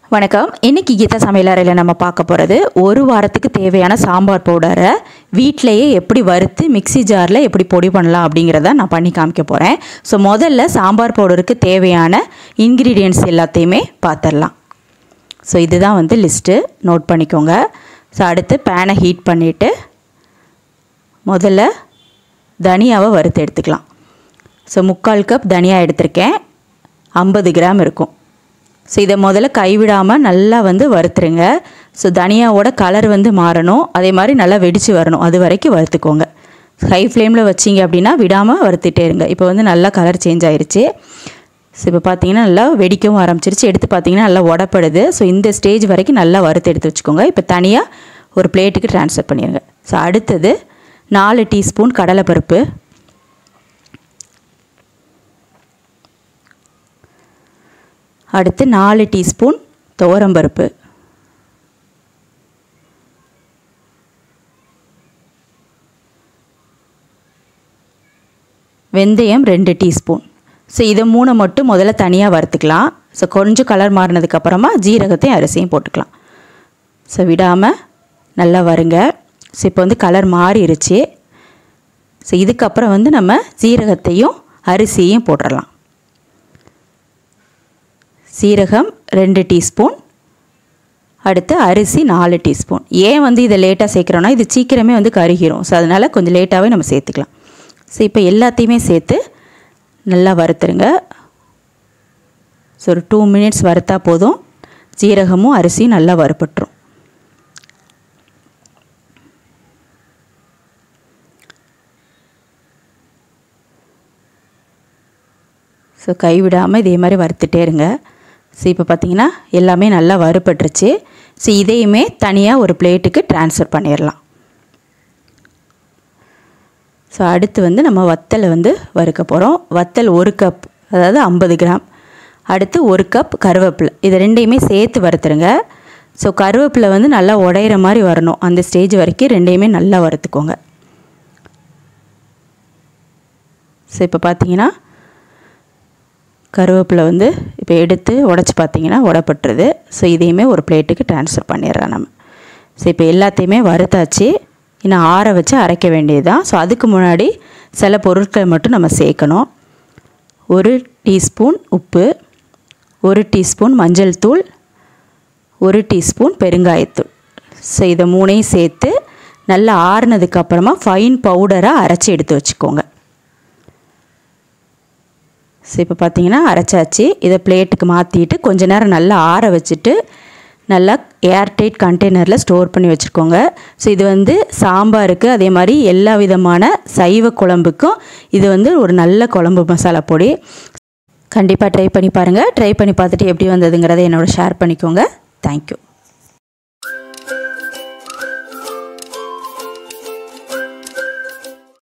வணக்கம். இன்னைக்கு கீதா சமையலறையில் நம்ம பார்க்க போகிறது ஒரு வாரத்துக்கு தேவையான சாம்பார் பவுடரை வீட்டிலையே எப்படி வறுத்து மிக்ஸி ஜாரில் எப்படி பொடி பண்ணலாம் அப்படிங்கிறத நான் பண்ணி காமிக்க போகிறேன். ஸோ முதல்ல சாம்பார் பவுடருக்கு தேவையான இன்க்ரீடியன்ட்ஸ் எல்லாத்தையுமே பார்த்துடலாம். ஸோ இதுதான் வந்து லிஸ்ட்டு, நோட் பண்ணிக்கோங்க. ஸோ அடுத்து பேனை ஹீட் பண்ணிவிட்டு முதல்ல தனியாவை வறுத்து எடுத்துக்கலாம். ஸோ 3/4 கப் தனியா எடுத்திருக்கேன், 50 கிராம் இருக்கும். ஸோ இதை முதல்ல கைவிடாமல் நல்லா வந்து வறுத்துருங்க. ஸோ தனியாவோட கலர் வந்து மாறணும், அதே மாதிரி நல்லா வெடித்து வரணும், அது வரைக்கும் வறுத்துக்கோங்க. ஹை ஃப்ளேமில் வச்சிங்க அப்படின்னா விடாமல் வறுத்துட்டே இருங்க. இப்போ வந்து நல்லா கலர் சேஞ்ச் ஆயிடுச்சு. ஸோ இப்போ பார்த்தீங்கன்னா நல்லா வெடிக்கவும் ஆரம்பிச்சிருச்சு. எடுத்து பார்த்தீங்கன்னா நல்லா உடப்படுது. ஸோ இந்த ஸ்டேஜ் வரைக்கும் நல்லா வறுத்து எடுத்து வச்சுக்கோங்க. இப்போ தனியாக ஒரு பிளேட்டுக்கு ட்ரான்ஸ்ஃபர் பண்ணிடுங்க. ஸோ அடுத்தது 4 டீஸ்பூன் கடலைப்பருப்பு, அடுத்து 4 டீஸ்பூன் துவரம்பருப்பு, வெந்தயம் 2 டீஸ்பூன். ஸோ இதை 3 மட்டும் முதல்ல தனியாக வறுத்துக்கலாம். ஸோ கொஞ்சம் கலர் மாறினதுக்கப்புறமா ஜீரகத்தையும் அரிசியும் போட்டுக்கலாம். ஸோ விடாமல் நல்லா வருங்க. ஸோ இப்போ வந்து கலர் மாறிடுச்சு. ஸோ இதுக்கப்புறம் வந்து நம்ம ஜீரகத்தையும் அரிசியையும் போட்டுடலாம். சீரகம் 2 டீஸ்பூன், அடுத்து அரிசி 4 டீஸ்பூன். ஏன் வந்து இதை லேட்டாக சேர்க்குறோன்னா இது சீக்கிரமே வந்து கருகிரும். ஸோ அதனால் கொஞ்சம் லேட்டாகவே நம்ம சேர்த்துக்கலாம். ஸோ இப்போ எல்லாத்தையுமே சேர்த்து நல்லா வறுத்துருங்க. ஸோ ஒரு 2 மினிட்ஸ் வறுத்தா போதும். சீரகமும் அரிசியும் நல்லா வறுப்பட்டுரும். ஸோ கைவிடாமல் இதே மாதிரி வறுத்துட்டே இருங்க. ஸோ இப்போ பார்த்திங்கன்னா எல்லாமே நல்லா வறுபட்டுருச்சு. ஸோ இதையுமே தனியாக ஒரு பிளேட்டுக்கு ட்ரான்ஸ்ஃபர் பண்ணிடலாம். ஸோ அடுத்து வந்து நம்ம வத்தலை வந்து வறுக்க போகிறோம். வத்தல் 1 கப், அதாவது 50 கிராம். அடுத்து 1 கப் கருவேப்பிலை. இது ரெண்டையுமே சேர்த்து வறுத்துருங்க. ஸோ கருவேப்பிலை வந்து நல்லா உடையிற மாதிரி வரணும். அந்த ஸ்டேஜ் வரைக்கும் ரெண்டையுமே நல்லா வறுத்துக்கோங்க. ஸோ இப்போ பார்த்திங்கன்னா கருவேப்பிலை வந்து இப்போ எடுத்து உடச்சி பார்த்திங்கன்னா உடப்பட்டுருது. ஸோ இதையுமே ஒரு பிளேட்டுக்கு ட்ரான்ஸ்ஃபர் பண்ணிடுறோம் நம்ம. ஸோ இப்போ எல்லாத்தையுமே வறுத்தாச்சு. இன்னும் ஆற வச்சு அரைக்க வேண்டியது தான். ஸோ அதுக்கு முன்னாடி சில பொருட்களை மட்டும் நம்ம சேர்க்கணும். 1 டீஸ்பூன் உப்பு, 1 டீஸ்பூன் மஞ்சள் தூள், 1 டீஸ்பூன் பெருங்காயத்தூள். ஸோ இதை 3ஐயும் சேர்த்து நல்லா ஆறுனதுக்கப்புறமா ஃபைன் பவுடராக அரைச்சி எடுத்து வச்சுக்கோங்க. ஸோ இப்போ பார்த்தீங்கன்னா அரைச்சாச்சு. இதை பிளேட்டுக்கு மாற்றிட்டு கொஞ்ச நேரம் நல்லா ஆற வச்சுட்டு நல்லா ஏர்டைட் கண்டெய்னரில் ஸ்டோர் பண்ணி வச்சுருக்கோங்க. ஸோ இது வந்து சாம்பாருக்கு, அதே மாதிரி எல்லா விதமான சைவ குழம்புக்கும் இது வந்து ஒரு நல்ல குழம்பு மசாலா பொடி. கண்டிப்பாக ட்ரை பண்ணி பாருங்கள். ட்ரை பண்ணி பார்த்துட்டு எப்படி வந்ததுங்கிறத என்னோட ஷேர் பண்ணிக்கோங்க. தேங்க்யூ.